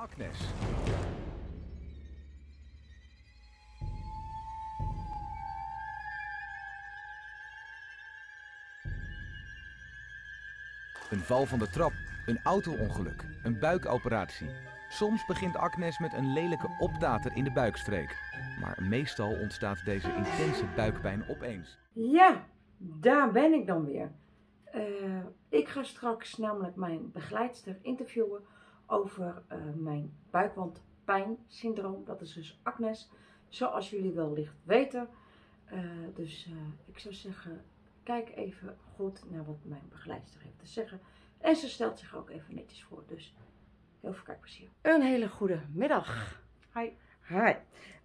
Agnes. Een val van de trap, een auto-ongeluk, een buikoperatie. Soms begint Agnes met een lelijke optater in de buikstreek. Maar meestal ontstaat deze intense buikpijn opeens. Ja, daar ben ik dan weer. Ik ga straks namelijk mijn begeleidster interviewen over mijn buikwandpijnsyndroom. Dat is dus Agnes, zoals jullie wellicht weten. Ik zou zeggen, kijk even goed naar wat mijn begeleidster heeft te zeggen. En ze stelt zich ook even netjes voor, dus heel veel kijkplezier. Een hele goede middag. Hi. Hi.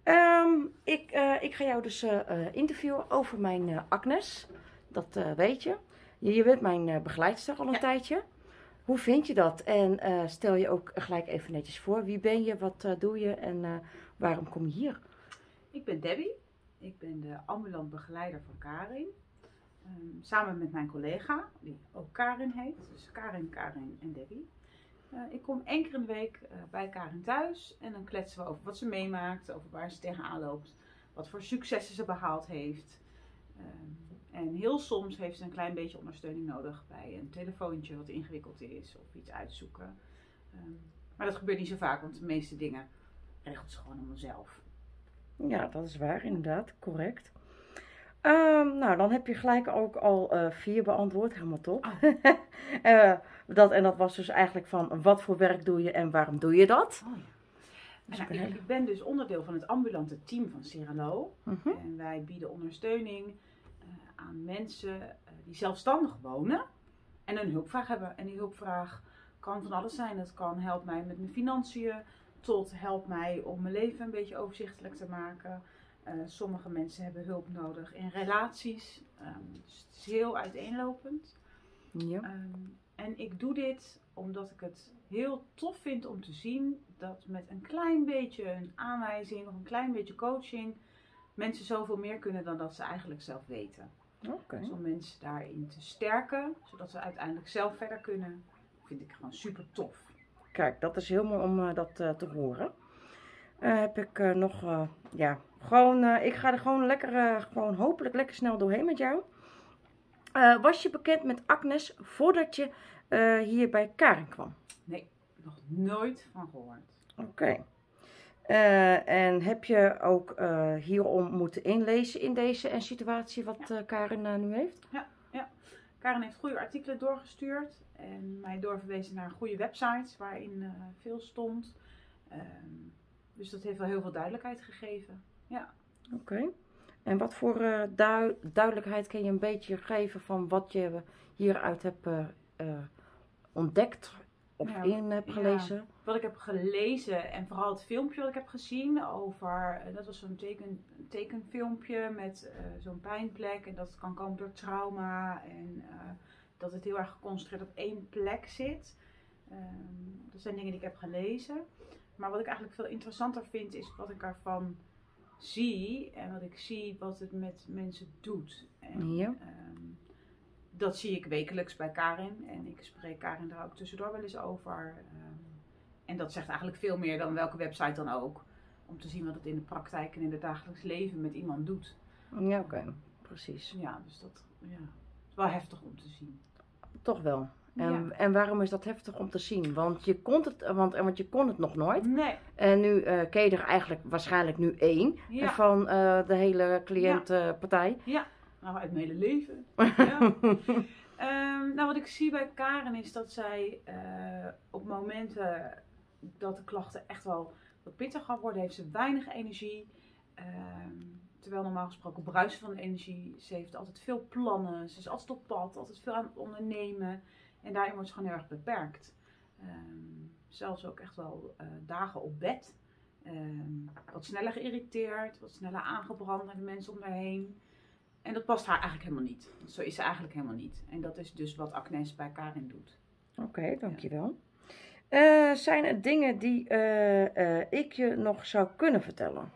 Ik ga jou dus interviewen over mijn Agnes. Dat weet je. Je bent mijn begeleidster al een tijdje. Hoe vind je dat? En stel je ook gelijk even netjes voor. Wie ben je? Wat doe je? En waarom kom je hier? Ik ben Debbie. Ik ben de ambulant begeleider van Karin. Samen met mijn collega, die ook Karin heet. Dus Karin en Debbie. Ik kom één keer in de week bij Karin thuis. En dan kletsen we over wat ze meemaakt. Over waar ze tegenaan loopt. Wat voor successen ze behaald heeft. En heel soms heeft ze een klein beetje ondersteuning nodig bij een telefoontje wat ingewikkeld is of iets uitzoeken. Maar dat gebeurt niet zo vaak, want de meeste dingen regelt ze gewoon allemaal zelf. Ja, dat is waar, inderdaad. Correct. Nou, dan heb je gelijk ook al 4 beantwoord. Helemaal top. Oh. Dat was dus eigenlijk van wat voor werk doe je en waarom doe je dat? Oh, ja. Ik ben dus onderdeel van het ambulante team van Seralo. En wij bieden ondersteuning aan mensen die zelfstandig wonen en een hulpvraag hebben. En die hulpvraag kan van alles zijn. Het kan help mij met mijn financiën, tot help mij om mijn leven een beetje overzichtelijk te maken. Sommige mensen hebben hulp nodig in relaties. Dus het is heel uiteenlopend. Ja. En ik doe dit omdat ik het heel tof vind om te zien dat met een klein beetje een aanwijzing of een klein beetje coaching mensen zoveel meer kunnen dan dat ze eigenlijk zelf weten. Okay. Dus om mensen daarin te sterken, zodat ze uiteindelijk zelf verder kunnen, vind ik gewoon super tof. Kijk, dat is heel mooi om dat te horen. Heb ik ik ga er gewoon lekker, hopelijk lekker snel doorheen met jou. Was je bekend met Agnes voordat je hier bij Karin kwam? Nee, nog nooit van gehoord. Oké. En heb je ook hierom moeten inlezen in deze situatie wat Karin nu heeft? Ja. Karin heeft goede artikelen doorgestuurd en mij doorverwezen naar goede websites waarin veel stond. Dus dat heeft wel heel veel duidelijkheid gegeven. Ja. Oké. En wat voor duidelijkheid kan je een beetje geven van wat je hieruit hebt ontdekt of in hebt gelezen? Ja, wat ik heb gelezen en vooral het filmpje wat ik heb gezien over, dat was zo'n tekenfilmpje met zo'n pijnplek en dat het kan komen door trauma en dat het heel erg geconcentreerd op één plek zit. Dat zijn dingen die ik heb gelezen. Maar wat ik eigenlijk veel interessanter vind is wat ik ervan zie en wat ik zie wat het met mensen doet. En, ja. Dat zie ik wekelijks bij Karin en ik spreek Karin daar ook tussendoor wel eens over. En dat zegt eigenlijk veel meer dan welke website dan ook. Om te zien wat het in de praktijk en in het dagelijks leven met iemand doet. Ja, oké. Precies. Ja, dus dat is wel heftig om te zien. Toch wel. En waarom is dat heftig om te zien? Want je kon het nog nooit. Nee. En nu ken je er eigenlijk waarschijnlijk nu 1 van de hele cliëntenpartij. Ja, nou uit mijn hele leven. Ja. Nou, wat ik zie bij Karin is dat zij op momenten dat de klachten echt wel wat pittiger worden, heeft ze weinig energie. Terwijl normaal gesproken bruisen van de energie. Ze heeft altijd veel plannen. Ze is altijd op pad, altijd veel aan het ondernemen. En daarin wordt ze gewoon heel erg beperkt. Zelfs ook echt wel dagen op bed. Wat sneller geïrriteerd, wat sneller aangebrand naar de mensen om haar heen. En dat past haar eigenlijk helemaal niet. Zo is ze eigenlijk helemaal niet. En dat is dus wat Agnes bij Karin doet. Oké, dankjewel. Zijn er dingen die ik je nog zou kunnen vertellen?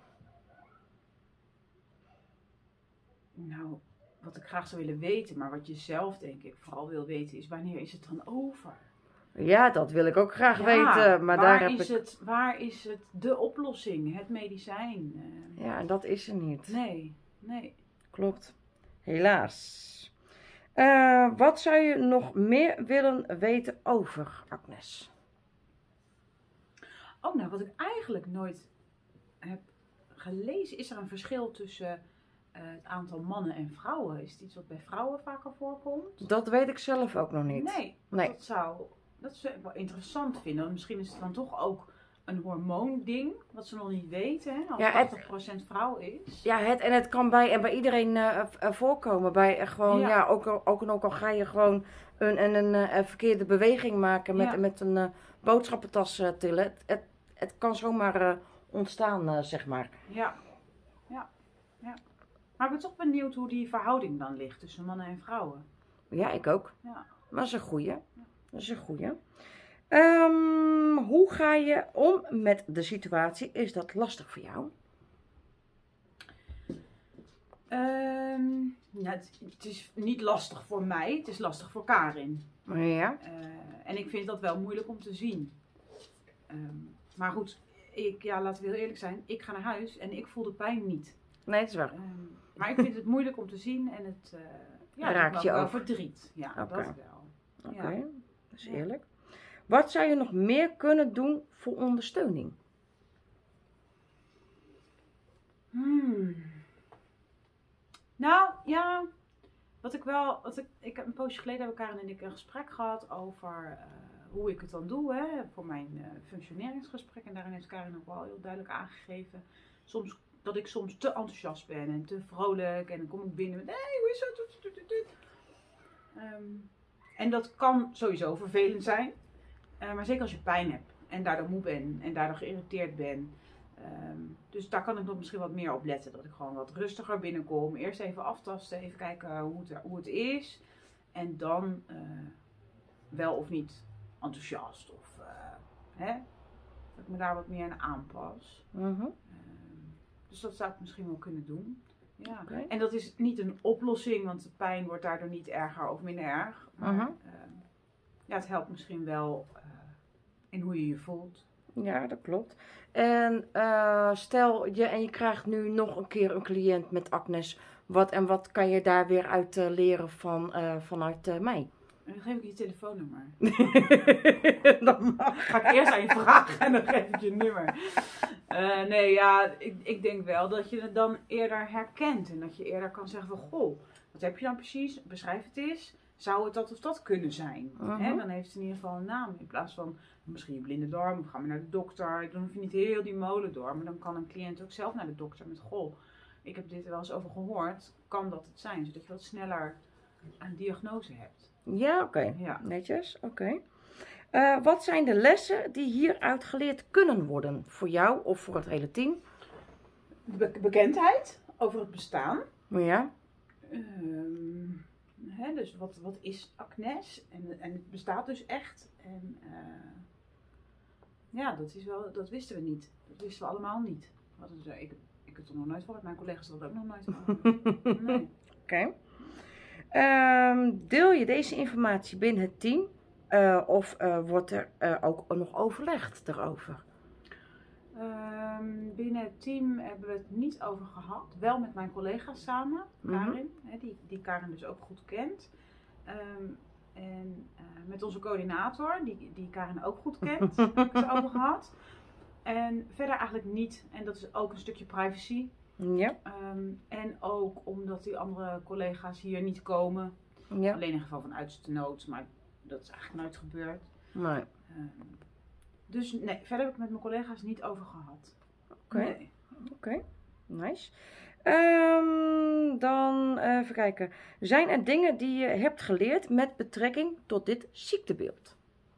Nou, wat ik graag zou willen weten, maar wat je zelf denk ik vooral wil weten, is wanneer is het dan over? Ja, dat wil ik ook graag weten. Maar waar is het de oplossing? Het medicijn? Ja, en dat is er niet. Nee. Klopt. Helaas. Wat zou je nog meer willen weten over Agnes? Oh, nou, wat ik eigenlijk nooit heb gelezen, is er een verschil tussen het aantal mannen en vrouwen? Is het iets wat bij vrouwen vaker voorkomt? Dat weet ik zelf ook nog niet. Nee. Dat zou ik wel interessant vinden. Want misschien is het dan toch ook een hormoonding, wat ze nog niet weten, hè? Als 80% vrouw is. Ja, het kan bij iedereen voorkomen. Bij gewoon, ook al ga je gewoon een verkeerde beweging maken met een boodschappentas tillen. Het kan zomaar ontstaan, zeg maar. Ja. Maar ik ben toch benieuwd hoe die verhouding dan ligt tussen mannen en vrouwen. Ja, ik ook. Ja. Dat is een goeie. Hoe ga je om met de situatie? Is dat lastig voor jou? Het is niet lastig voor mij, het is lastig voor Karin. Ja. En ik vind dat wel moeilijk om te zien. Maar goed, laten we heel eerlijk zijn, ik ga naar huis en ik voel de pijn niet. Nee, dat is waar. Maar ik vind het moeilijk om te zien en het raakt je wel ook. verdriet. Ja, Okay. Dat wel. Oké, dat is eerlijk. Wat zou je nog meer kunnen doen voor ondersteuning? Nou, ja. Ik heb een poosje geleden hebben Karin en ik een gesprek gehad over hoe ik het dan doe, hè, voor mijn functioneringsgesprek. En daarin heeft Karin ook wel heel duidelijk aangegeven dat ik soms te enthousiast ben en te vrolijk. En dan kom ik binnen met, hey, hoe is het? En dat kan sowieso vervelend zijn. Maar zeker als je pijn hebt en daardoor moe bent en daardoor geïrriteerd bent. Dus daar kan ik nog misschien wat meer op letten. Dat ik gewoon wat rustiger binnenkom. Eerst even aftasten, even kijken hoe het is. En dan wel of niet enthousiast. Of dat ik me daar wat meer aan aanpas. Dus dat zou ik misschien wel kunnen doen. Ja. Okay. En dat is niet een oplossing, want de pijn wordt daardoor niet erger of minder erg. Maar het helpt misschien wel in hoe je je voelt. Ja, dat klopt. En stel je krijgt nu nog een keer een cliënt met Agnes. Wat kan je daar weer uit leren vanuit mij? En dan geef ik je telefoonnummer. Dat mag. Ga ik eerst aan je vragen en dan geef ik je nummer. Ik denk wel dat je het dan eerder herkent. En dat je eerder kan zeggen van, goh, wat heb je dan precies? Beschrijf het eens. Zou het dat of dat kunnen zijn? Dan heeft het in ieder geval een naam. In plaats van misschien je blinde darm of gaan we naar de dokter. Dan hoef je niet heel die molen door. Maar dan kan een cliënt ook zelf naar de dokter met, goh, ik heb dit er wel eens over gehoord. Kan dat het zijn? Zodat je wat sneller een diagnose hebt. Ja, oké. Ja. Netjes, oké. Wat zijn de lessen die hieruit geleerd kunnen worden? Voor jou of voor het hele team? Bekendheid over het bestaan. Ja. Dus wat is Agnes? En het bestaat dus echt. En dat wisten we niet. Dat wisten we allemaal niet. Ik heb er nog nooit van. Mijn collega's hadden ook nog nooit van. Nee. Oké. Deel je deze informatie binnen het team? Of wordt er ook nog overlegd daarover? Binnen het team hebben we het niet over gehad. Wel met mijn collega's samen, Karin, die Karin dus ook goed kent. En met onze coördinator, die Karin ook goed kent, heb ik het over gehad. En verder eigenlijk niet. En dat is ook een stukje privacy. Ja. En ook omdat die andere collega's hier niet komen. Ja. Alleen in geval van uiterste nood, maar dat is eigenlijk nooit gebeurd. Nee. Dus nee, verder heb ik met mijn collega's niet over gehad. Oké. Nee. Oké. Nice. Dan even kijken. Zijn er dingen die je hebt geleerd met betrekking tot dit ziektebeeld?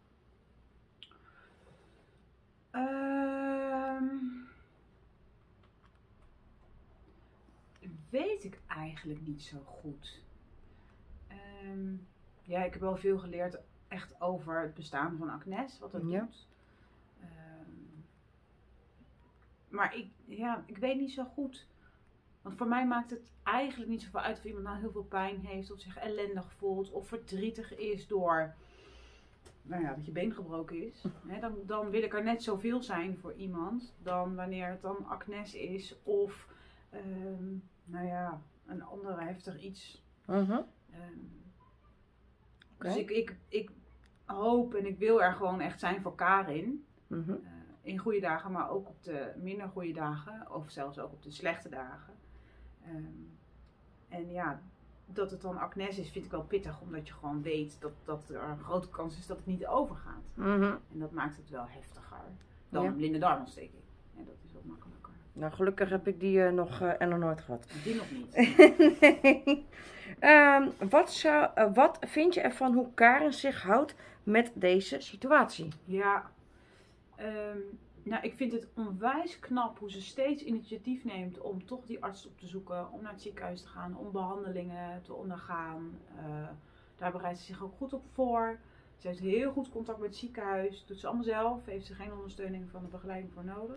Weet ik eigenlijk niet zo goed. Ik heb wel veel geleerd echt over het bestaan van Agnes, wat het doet. Maar ik weet niet zo goed. Want voor mij maakt het eigenlijk niet zoveel uit of iemand nou heel veel pijn heeft, of zich ellendig voelt, of verdrietig is door nou ja, dat je been gebroken is. Hè, dan wil ik er net zoveel zijn voor iemand dan wanneer het dan acnes is of nou ja, een ander heftig iets. Dus ik hoop en ik wil er gewoon echt zijn voor Karin. In goede dagen, maar ook op de minder goede dagen. Of zelfs ook op de slechte dagen. En ja, dat het dan acnes is, vind ik wel pittig. Omdat je gewoon weet dat er een grote kans is dat het niet overgaat. En dat maakt het wel heftiger dan blinde darmontsteking. En dat is wat makkelijker. Nou, gelukkig heb ik die nog nooit gehad. Die nog niet. Nee. Wat vind je ervan hoe Karin zich houdt met deze situatie? Ja, nou, ik vind het onwijs knap hoe ze steeds initiatief neemt om toch die arts op te zoeken, om naar het ziekenhuis te gaan, om behandelingen te ondergaan. Daar bereidt ze zich ook goed op voor. Ze heeft heel goed contact met het ziekenhuis, doet ze allemaal zelf, heeft ze geen ondersteuning van de begeleiding voor nodig.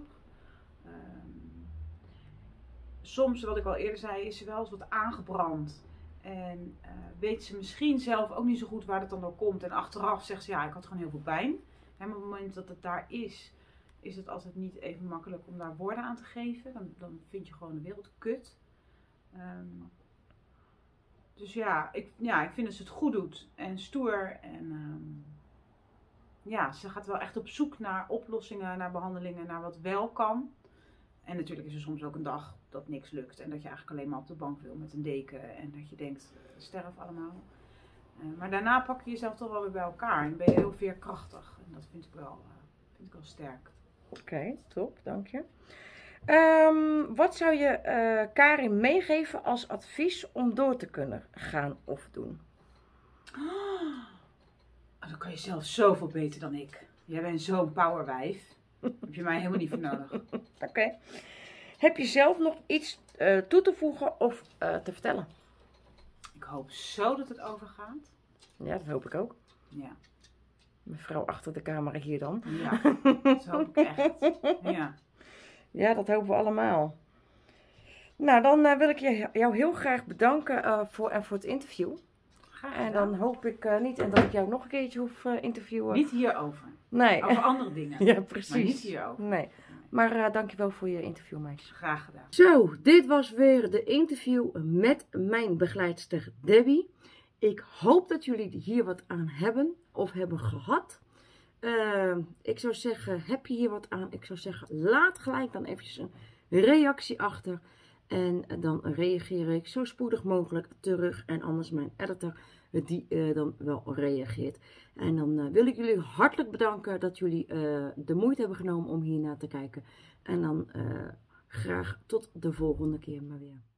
Soms, wat ik al eerder zei, is ze wel eens wat aangebrand. En weet ze misschien zelf ook niet zo goed waar het dan door komt. En achteraf zegt ze, ja, ik had gewoon heel veel pijn. En op het moment dat het daar is het altijd niet even makkelijk om daar woorden aan te geven. Dan vind je gewoon de wereld kut. Dus ja, ik vind dat ze het goed doet. En stoer. En ja, ze gaat wel echt op zoek naar oplossingen, naar behandelingen, naar wat wel kan. En natuurlijk is er soms ook een dag dat niks lukt. En dat je eigenlijk alleen maar op de bank wil met een deken. En dat je denkt, sterf allemaal. Maar daarna pak je jezelf toch wel weer bij elkaar. En ben je heel veerkrachtig. En dat vind ik wel sterk. Oké, top, dank je. Wat zou je Karin meegeven als advies om door te kunnen gaan of doen? Dan kan je zelf zoveel beter dan ik. Jij bent zo'n powerwijf. Heb je mij helemaal niet voor nodig. Oké. Heb je zelf nog iets toe te voegen of te vertellen? Ik hoop zo dat het overgaat. Ja, dat hoop ik ook. Ja. Mevrouw achter de camera hier dan. Ja, dat hoop ik echt. Ja. Ja, dat hopen we allemaal. Nou, dan wil ik jou heel graag bedanken voor het interview. Graag en gedaan. dan hoop ik niet dat ik jou nog een keertje hoef interviewen. Niet hierover. Nee. Over andere dingen. Ja, precies. Maar niet hierover. Nee. Maar dankjewel voor je interview, meisje. Graag gedaan. Zo, dit was weer de interview met mijn begeleidster Debbie. Ik hoop dat jullie hier wat aan hebben of hebben gehad. Ik zou zeggen, heb je hier wat aan? Ik zou zeggen, laat gelijk dan eventjes een reactie achter. En dan reageer ik zo spoedig mogelijk terug. En anders mijn editor die dan wel reageert. En dan wil ik jullie hartelijk bedanken dat jullie de moeite hebben genomen om hier naar te kijken. En dan graag tot de volgende keer maar weer.